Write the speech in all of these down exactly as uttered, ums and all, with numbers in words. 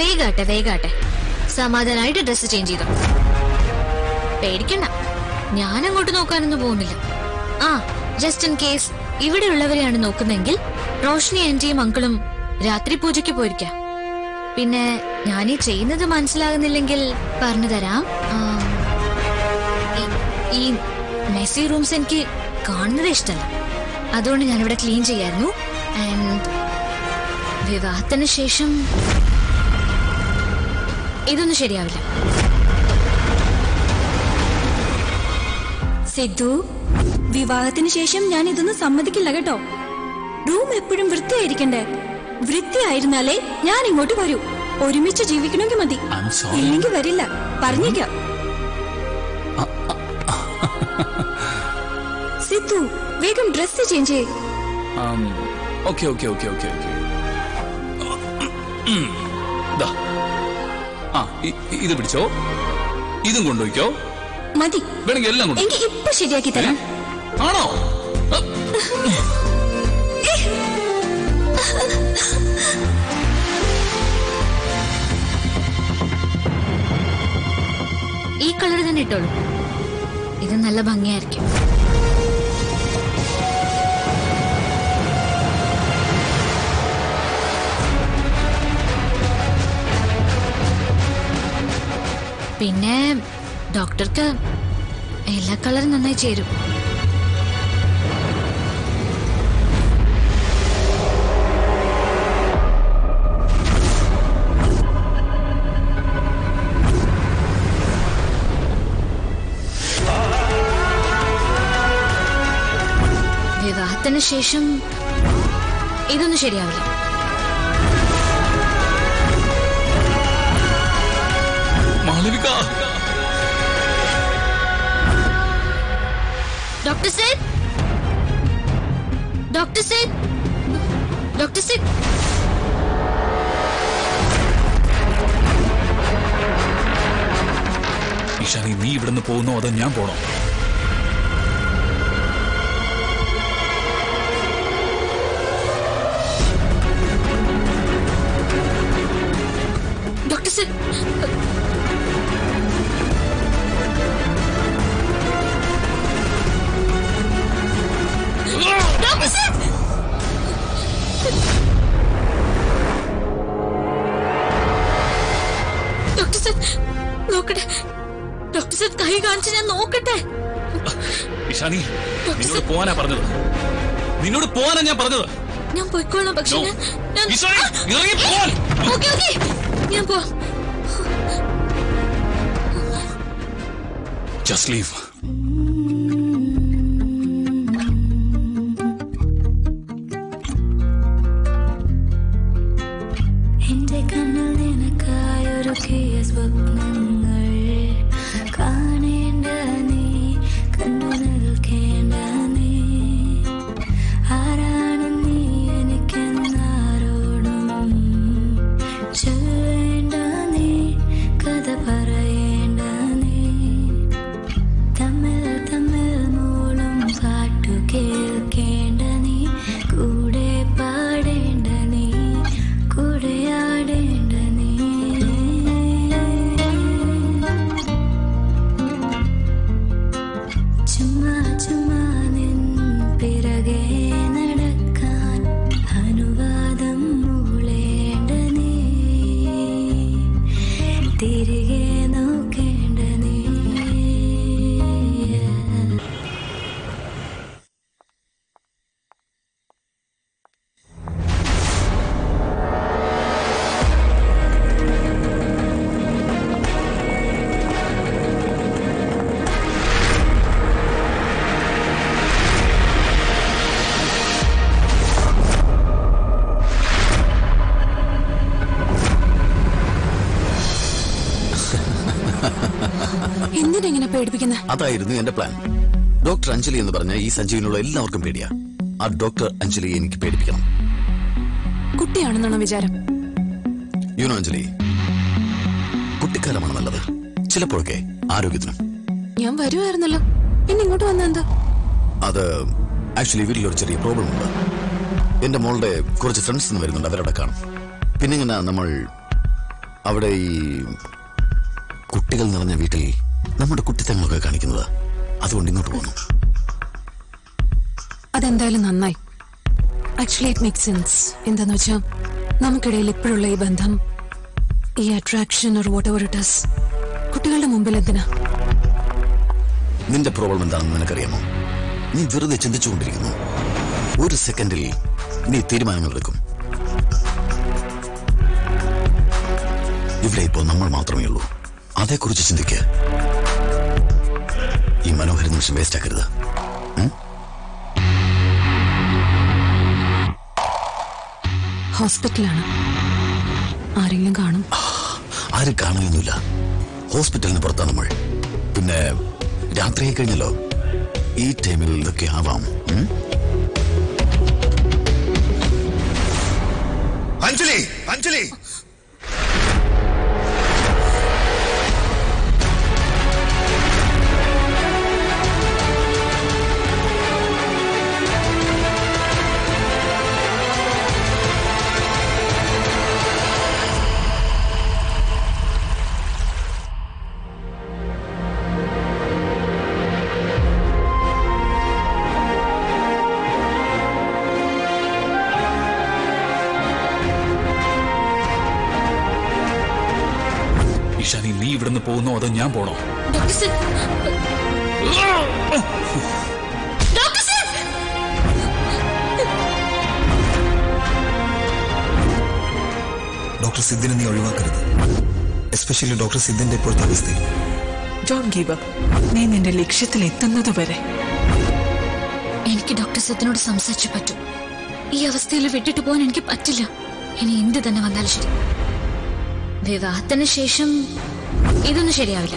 വേഗാട്ടെ വേഗാട്ടെ സമാധാനായിട്ട് dress change ചെയ്തോ. പേടിക്കണ്ട, ഞാൻ അങ്ങോട്ട് നോക്കാനൊന്നും പോകുന്നില്ല. ആ ജസ്റ്റ് ഇൻ കേസ് ഇവിടെ ഉള്ളവരെയാണ് നോക്കുന്നെങ്കിൽ റോഷ്നി ആന്റിയും അങ്കിളും രാത്രി പൂജയ്ക്ക് പോയിരിക്കാം. പിന്നെ ഞാനീ ചെയ്യുന്നത് മനസ്സിലാകുന്നില്ലെങ്കിൽ പറഞ്ഞു തരാം. ഈ മെസ്സി റൂംസ് എനിക്ക് കാണുന്നത് ഇഷ്ടമല്ല, അതുകൊണ്ട് ഞാനിവിടെ ക്ലീൻ ചെയ്യായിരുന്നു. ആൻഡ് വിവാഹത്തിന് ശേഷം ഇതൊന്നും ശരിയാവില്ല. സിദ്ധു, വിവാഹത്തിന് ശേഷം ഞാൻ ഇതൊന്നും സമ്മതിക്കില്ല കേട്ടോ. റൂം എപ്പോഴും വൃത്തിയായിരിക്കണ്ടേ? വൃത്തിയായിരുന്നാലേ ഞാൻ ഇങ്ങോട്ട് വരൂ. ഒരുമിച്ച് ജീവിക്കണമെങ്കിൽ മതി, ഇല്ലെങ്കിൽ വരില്ല. പറഞ്ഞേക്കാം. സിദ്ധു, വേഗം ഡ്രസ് ചേഞ്ച് ചെയ്യ്. Okay okay okay okay okay ആ ഇത് പിടിച്ചോ, ഇതും കൊണ്ടുപോയിക്കോ. മതി, വേണമെങ്കിൽ എല്ലാം കൊണ്ട് എനിക്ക് ഇപ്പൊ ശരിയാക്കി തരാം. ആണോ? ഈ കളർ തന്നെ ഇട്ടോളൂ, ഇത് നല്ല ഭംഗിയായിരിക്കും. പിന്നെ ഡോക്ടർക്ക് എല്ലാ കളറും നന്നായി ചേരും. വിവാഹത്തിന് ശേഷം ഇതൊന്നും ശരിയാവില്ല. Malavika, doctor Sid, doctor Sid, doctor Sid. Ishani, നീ ഇവിടുന്ന് പോകുന്നോ അതോ ഞാൻ പോണോ? ഡോക്ടർ സേഡ്, ഡോക്ടർ സേഡ് നോക്കട്ടെ. ഡോക്ടർ സേഡ് കൈ കാണിച്ച് ഞാൻ നോക്കട്ടെ. ഇഷാനി, നിന്നോട് പോവാനാ പറഞ്ഞത്, നിന്നോട് പോവാനാ ഞാൻ പറഞ്ഞത്. ഞാൻ പോയിക്കോളാം, പക്ഷെ ഞാൻ പോ. Just leave. എന്റെ കണ്ണിൽ നിനക്കായൊരുക്കിയ സ്വപ്നങ്ങൾ കാണേണ്ട നീ, കണ്ടു നിൽക്കേണ്ട നീ. ആരാണ് നീ എനിക്കെന്നാരോടും ചൊല്ലേണ്ട നീ, കഥ പറയേണ്ട നീ. തമ്മിൽ തമ്മിൽ മൂളും പാട്ടു കേൾക്കേണ്ട നീ, കൂടെ പാടേണ്ട നീ, കൂടെ ആടേണ്ട നീ. ചുമ്മാ ചുമ്മാ നിൻ പിറകെ നടക്കാൻ അനുവാദം മൂളേണ്ട നീ, തിരികെ നോക്കേണ്ട നീ. എന്തിനെങ്ങനെ പേടിപ്പിക്കുന്ന? അതായിരുന്നു എന്റെ പ്ലാൻ. ഡോക്ടർ അഞ്ജലി എന്ന് പറഞ്ഞ ഈ സഞ്ജീവിനുള്ള എല്ലാവർക്കും പേടിയാ. ആ ഡോക്ടർ അഞ്ജലിയെ എനിക്ക് പേടിപ്പിക്കണം. കുട്ടിയാണെന്നാണോ വിചാരം? യുനോ അഞ്ജലി, കുട്ടിക്കാലമാണ് നല്ലത്, ചിലപ്പോഴൊക്കെ ആരോഗ്യത്തിനും. ഞാൻ വരുമായിരുന്നല്ലോ, പിന്നെ ഇങ്ങോട്ട് വന്നെന്താ? അത് ആക്ച്വലി വീട്ടിലൊരു ചെറിയ പ്രോബ്ലം ഉണ്ട്. എന്റെ മോളുടെ കുറച്ച് ഫ്രണ്ട്സ് വരുന്നുണ്ട്, അവരവിടെ കാണും. പിന്നെ ഇങ്ങനെ നമ്മൾ അവിടെ ഈ കുട്ടികൾ നിറഞ്ഞ വീട്ടിൽ നമ്മുടെ കുട്ടിത്തങ്ങളൊക്കെ കാണിക്കുന്നത്. അതുകൊണ്ട് ഇങ്ങോട്ട് പോകണം. അതെന്തായാലും നന്നായി. Actually it make sense. എന്താന്ന് വെച്ചാൽ നമുക്കിടയിൽ ഇപ്പോഴുള്ള ഈ ബന്ധം, ഈ attraction or whatever it is, കുട്ടികളുടെ മുമ്പിൽ എന്തിനാ? നിന്റെ പ്രോബ്ലം എന്താണെന്ന് നിനക്കറിയാമോ? നീ വെറുതെ ചിന്തിച്ചുകൊണ്ടിരിക്കുന്നു. ഒരു സെക്കൻഡിൽ നീ തീരുമാനങ്ങൾ എടുക്കും. ഇവിടെ ഇപ്പോ നമ്മൾ മാത്രമേ ഉള്ളൂ. അതേക്കുറിച്ച് ചിന്തിക്കുക. ഈ മനോഹര നിമിഷം വേസ്റ്റ് ആക്കരുത്. ഹോസ്പിറ്റലാണ്. ആരെങ്കിലും കാണും? ആരും കാണുകയൊന്നുമില്ല. ഹോസ്പിറ്റലിന് പുറത്താണ് നമ്മൾ. പിന്നെ രാത്രിയായി കഴിഞ്ഞല്ലോ. ഈ ടൈമിൽ ഇതൊക്കെ ആവാം. അഞ്ജലി, അഞ്ജലി, ഇഷാനി, നീ ഇവിടുന്ന് പോകുന്നോ അതോ ഞാൻ പോണോ? ഡോക്ടർ സിദ്ദിനെ നീ ഒഴിവാക്കരുത്. എസ്പെഷ്യലി ഡോക്ടർ സിദ്ദിന്റെ ഇപ്പോഴത്തെ അവസ്ഥയിൽ. Don't give up. നീ നിന്റെ ലക്ഷ്യത്തിൽ എത്തുന്നത് വരെ. എനിക്ക് ഡോക്ടർ സിദ്ദിനോട് സംസാരിച്ചു പറ്റും. ഈ അവസ്ഥയിൽ വിട്ടിട്ട് പോകാൻ എനിക്ക് പറ്റില്ല. ഇനി എന്ത് തന്നെ വന്നാലും ശരി. വിവാഹത്തിന് ശേഷം ഇതൊന്നും ശരിയാവില്ല.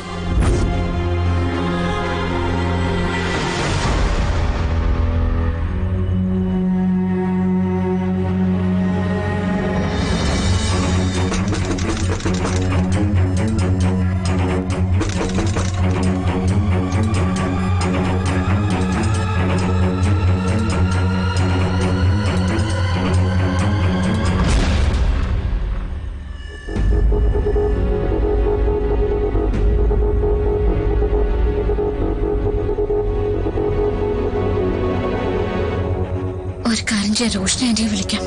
ഒരു കാര്യം ചെയ്യാൻ റോഷനെ ആന്റിയെ വിളിക്കാം.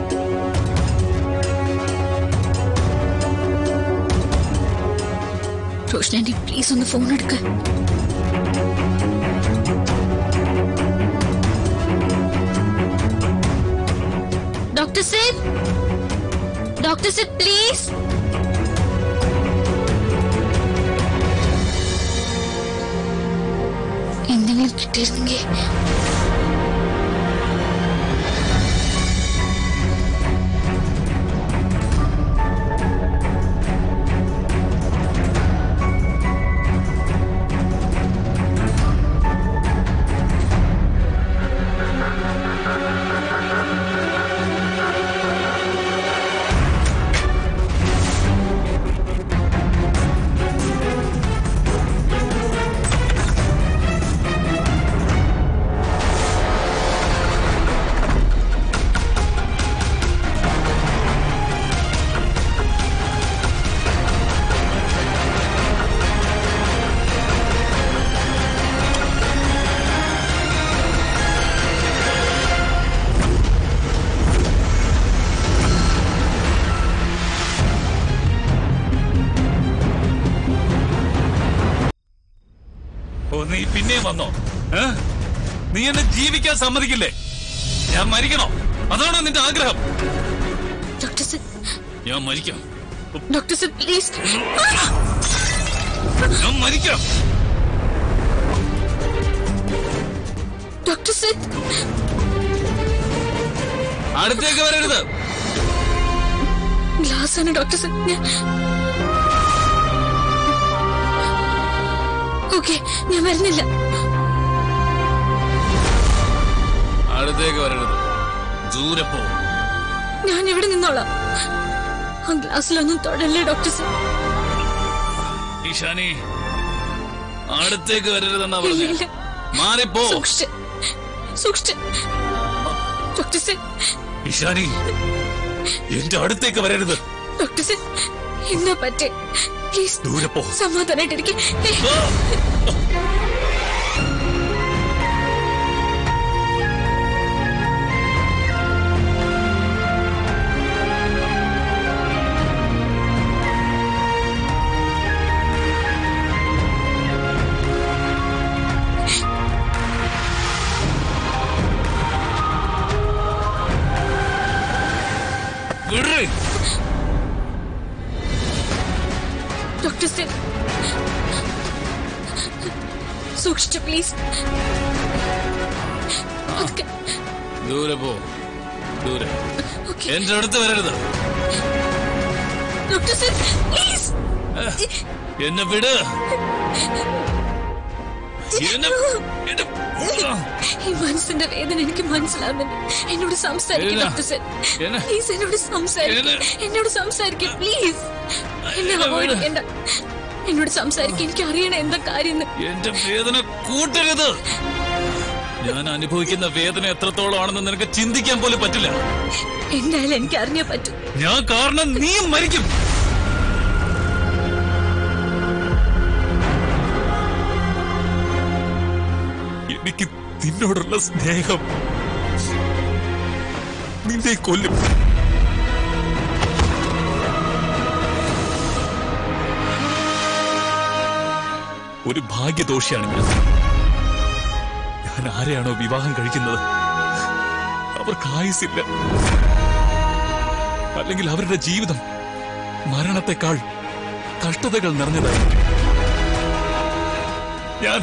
റോഷൻ ആന്റി, പ്ലീസ് ഒന്ന് ഫോൺ എടുക്ക. Doctor Sid, doctor Sid please. എന്തെങ്കിലും കിട്ടിയിരുന്നെങ്കിൽ. നീ പിന്നെയും വന്നോ? നീ എന്നെ ജീവിക്കാൻ സമ്മതിക്കില്ലേ? ഞാൻ മരിക്കണോ? അതാണോ നിന്റെ ആഗ്രഹം? ഡോക്ടർ സിദ്, ഞാൻ മരിക്കാം. Doctor Sid please. ഞാൻ മരിക്കാം. ഡോക്ടർ സിദ്, അടുത്തേക്ക് വരരുത്. ഗ്ലാസ് ആണ് ഡോക്ടർ സിദ്. ഓക്കെ, ഞാൻ വരുന്നില്ല. അടുത്തേക്ക് വരരുത്. ദൂരെ പോ. ഞാൻ ഇവിടെ നിന്നോളാം. ആ ഗ്ലാസ്സിലൊന്നും തൊടല്ലേ ഡോക്ടർ സിദ്. ഇഷാനി, അടുത്തേക്ക് വരരുതെന്നാ പറഞ്ഞത്. മാറിപ്പോ. സൂക്ഷിച്ച് സൂക്ഷിച്ച് ഇഷാനി, എന്റെ അടുത്തേക്ക് വരരുത്. ഡോക്ടർ സിദ്, എന്നാ പറ്റേ പ്ലീസ് ദൂരെ പോ. സമാധാനായിട്ടിരിക്കെ. ഡോക്ടർ സിൻ സൂക്ഷിച്ചു പ്ലീസ്. ദൂരെ പോ, ദൂരെ. എന്റെ അടുത്ത് വരരുത്. ഡോക്ടർ സിൻ പ്ലീസ് എന്നെ വിട്. ഈ മനസ്സിന്റെ വേദന എനിക്ക് മനസ്സിലാവുന്നുണ്ട്. എന്നോട് സംസാരിക്കും ഡോക്ടർ സിൻ. പ്ലീസ് എന്നോട് സംസാരിക്കും. എന്നോട് സംസാരിക്കും പ്ലീസ്. എന്നെ അവോയ്ഡ് ചെയ്യണ്ട. എന്നോട് സംസാരിക്കും. എനിക്ക് അറിയണ എന്താ കാര്യം. എന്റെ വേദന കൂട്ടരുത്. ഞാൻ അനുഭവിക്കുന്ന വേദന എത്രത്തോളം ആണെന്ന് നിനക്ക് ചിന്തിക്കാൻ പോലും പറ്റില്ല. എന്തായാലും എനിക്ക് അറിഞ്ഞേ പറ്റൂ. ഞാൻ കാരണം നീയും മരിക്കും. എനിക്ക് നിന്നോടുള്ള സ്നേഹം നിന്നെ കൊല്ലും. ഒരു ഭാഗ്യദോഷിയാണ് ഞാൻ. ഞാൻ ആരെയാണോ വിവാഹം കഴിക്കുന്നത് അവർക്ക് ആയുസില്ല. അല്ലെങ്കിൽ അവരുടെ ജീവിതം മരണത്തെക്കാൾ കഷ്ടതകൾ നിറഞ്ഞതായിരിക്കും. ഞാൻ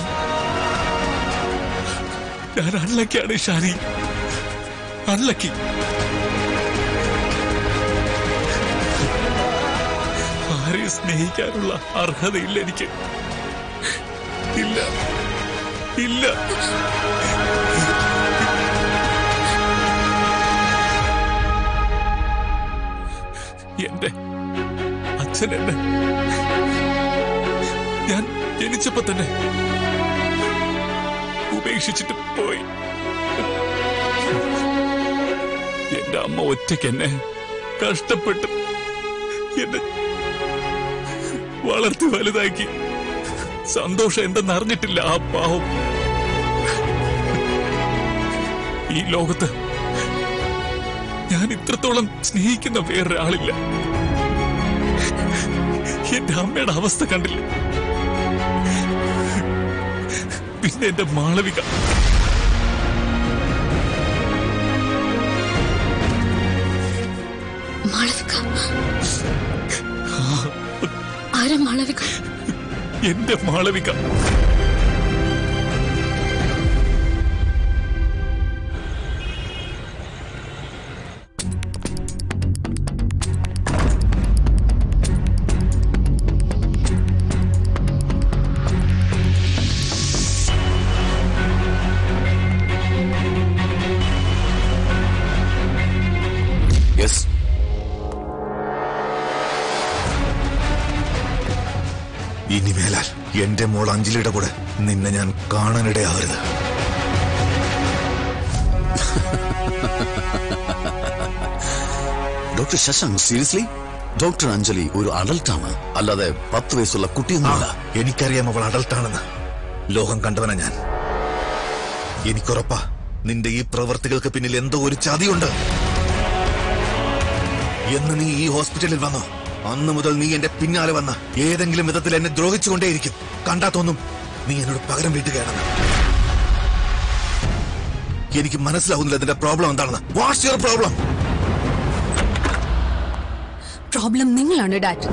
ഞാൻ അൺലക്കിയാണ് ഷാനി, അൺലക്കി. ആരെയും സ്നേഹിക്കാനുള്ള അർഹതയില്ല എനിക്ക്. ഇല്ല ഇല്ല. എന്റെ അച്ഛൻ എന്നെ ഞാൻ ജനിച്ചപ്പോ തന്നെ ഉപേക്ഷിച്ചിട്ട് പോയി. എന്റെ അമ്മ ഒറ്റയ്ക്ക് എന്നെ കഷ്ടപ്പെട്ട് എന്നെ വളർത്തി വലുതാക്കി. സന്തോഷം എന്തെന്ന് അറിഞ്ഞിട്ടില്ല ആ പാവം. ഈ ലോകത്ത് ഞാൻ ഇത്രത്തോളം സ്നേഹിക്കുന്ന വേറൊരാളില്ല. എന്റെ അമ്മയുടെ അവസ്ഥ കണ്ടില്ല. പിന്നെ എന്റെ മാളവിക. മാളവിക ആരാ? മാളവിക എന്റെ മാളവിക. ഇനി മേലാൽ എന്റെ മോൾ അഞ്ജലിയുടെ കൂടെ നിന്നെ ഞാൻ കാണാനിടയാവരുത്. Doctor Shashank, seriously? Doctor Anjali ഒരു അഡൽട്ടാണ്, അല്ലാതെ പത്ത് വയസ്സുള്ള കുട്ടിയൊന്നുമല്ല. എനിക്കറിയാം അവൾ അഡൽട്ടാണെന്ന്. ലോകം കണ്ടവനാ ഞാൻ. എനിക്കുറപ്പാ നിന്റെ ഈ പ്രവർത്തികൾക്ക് പിന്നിൽ എന്തോ ഒരു ചതിയുണ്ട്. എന്ന് നീ ഈ ഹോസ്പിറ്റലിൽ വന്നോ അന്നു മുതൽ നീ എന്റെ പിന്നാലെ വന്ന ഏതെങ്കിലും വിധത്തിൽ എന്നെ ദ്രോഹിച്ചുകൊണ്ടേയിരിക്കും. കണ്ടാ തോന്നും നീ എന്നോട് പകരം വീട്ടുകയാണെന്ന്. എനിക്ക് മനസ്സിലാവുന്നില്ല ഇതിന്റെ പ്രോബ്ലം എന്താണെന്ന്. What's your problem? പ്രോബ്ലം നിങ്ങളാണ് ഡാഡ്.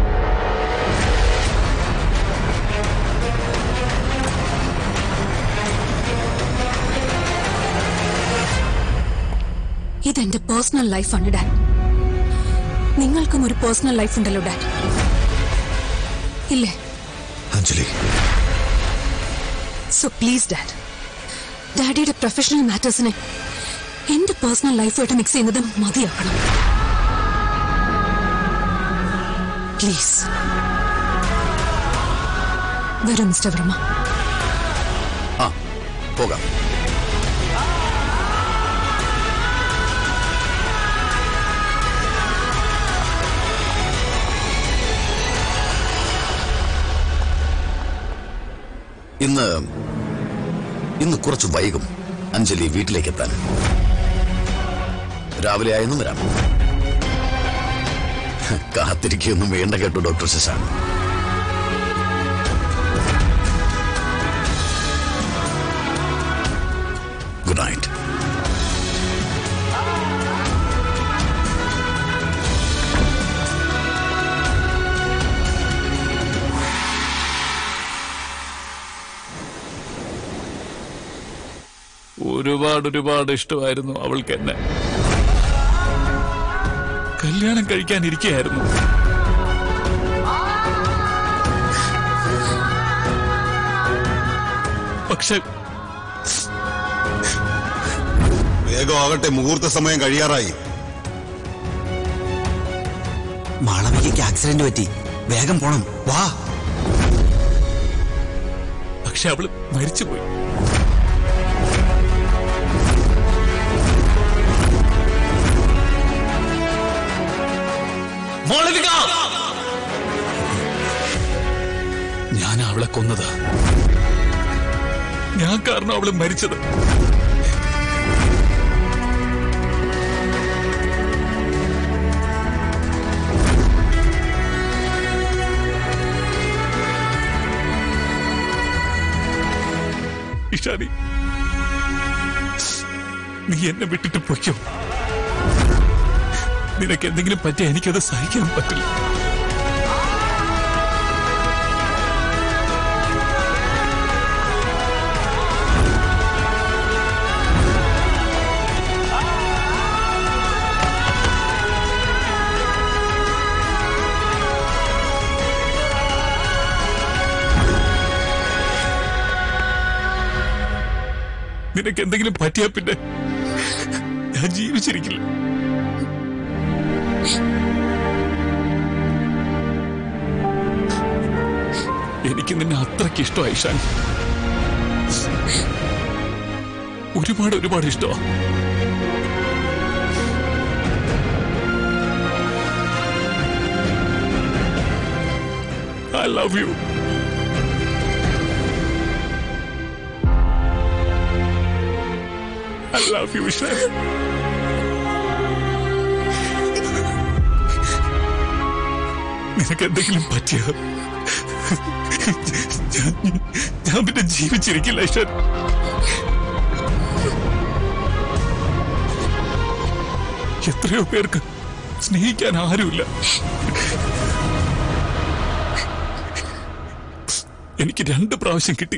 ഇതെന്റെ പേഴ്സണൽ ലൈഫാണ് ഡാഡ്. നിങ്ങൾക്കും ഒരു പേഴ്സണൽ ലൈഫ് ഉണ്ടല്ലോ ഡാഡ്, ഇല്ലേ? അഞ്ജലി, സോ പ്ലീസ് ഡാഡ്, ഡാഡിയുടെ പ്രൊഫഷണൽ മാറ്റേഴ്സിനെ എന്റെ പേഴ്സണൽ ലൈഫായിട്ട് മിക്സ് ചെയ്യുന്നത് മതിയാക്കണം. പ്ലീസ്. വരൂ മിസ്റ്റർ വർമ്മ. ആ, പോകാം. ഇന്ന് ഇന്ന് കുറച്ച് വൈകും അഞ്ജലി വീട്ടിലേക്ക് എത്താൻ. രാവിലെ ആയെന്നും വരാം. കാത്തിരിക്കൊന്നും വേണ്ട കേട്ടോ ഡോക്ടർ ശശാങ്ക്. Good night. ഒരുപാട് ഒരുപാട് ഇഷ്ടമായിരുന്നു അവൾക്ക് എന്നെ. കല്യാണം കഴിക്കാനിരിക്കുകയായിരുന്നു. പക്ഷെ വേഗം ആകട്ടെ, മുഹൂർത്ത സമയം കഴിയാറായി. മാളവികയ്ക്ക് ആക്സിഡന്റ് പറ്റി, വേഗം പോണം, വാ. പക്ഷെ അവള് മരിച്ചുപോയി. ഞാൻ അവളെ കൊന്നത്. ഞാൻ കാരണം അവള് മരിച്ചത്. ഇഷാനി, നീ എന്നെ വിട്ടിട്ട് പൊയ്ക്കോ. നിനക്ക് എന്തെങ്കിലും പറ്റിയ എനിക്കത് സഹിക്കാൻ പറ്റില്ല. നിനക്ക് എന്തെങ്കിലും പറ്റിയാ പിന്നെ ഞാൻ ജീവിച്ചിരിക്കില്ല. എനിക്ക് നിന്നെ അത്രയ്ക്ക് ഇഷ്ടമായി ഷാൻ. ഒരുപാട് ഒരുപാട് ഇഷ്ടമാ. I love you. I love you, Shan. നിനക്ക് എന്തെങ്കിലും പറ്റിയ ഞാൻ പിന്നെ ജീവിച്ചിരിക്കില്ല ഷാൻ. എത്രയോ പേർക്ക് സ്നേഹിക്കാൻ ആരുമില്ല. എനിക്ക് രണ്ട് പ്രാവശ്യം കിട്ടി.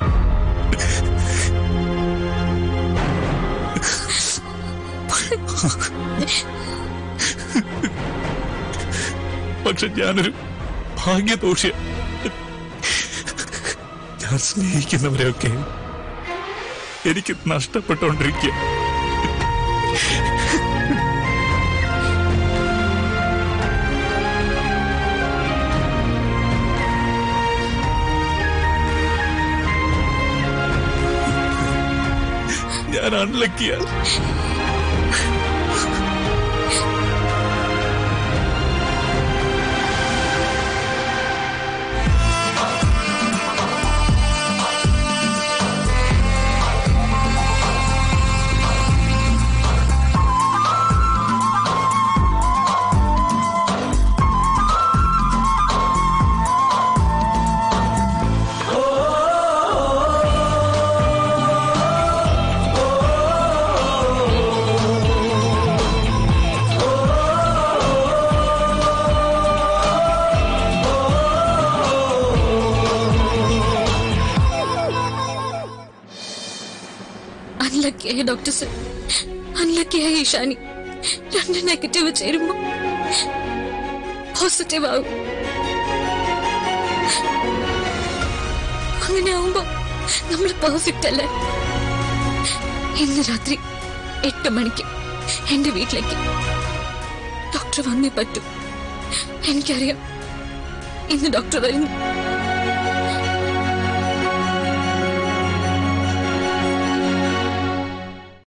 പക്ഷെ ഞാനൊരു ഭാഗ്യദോഷിയ. ഞാൻ സ്നേഹിക്കുന്നവരെയൊക്കെ എനിക്ക് നഷ്ടപ്പെട്ടുകൊണ്ടിരിക്കുക. ഞാൻ അൺലക്കിയ. അൺലക്കിയായി ഡോക്ടർ സർ, അൺലക്കിയായി ഇഷാനി. രണ്ട് നെഗറ്റീവ് ചേരുമ്പോ പോസിറ്റീവ് ആവും. അങ്ങനെ ആവുമ്പോ നമ്മൾ പെർഫെക്റ്റ് അല്ലേ? ഇന്ന് രാത്രി എട്ട് മണിക്ക് എന്റെ വീട്ടിലേക്ക് ഡോക്ടർ വന്നേ പറ്റൂ. എനിക്കറിയാം ഇന്ന് ഡോക്ടർ വരുന്നു.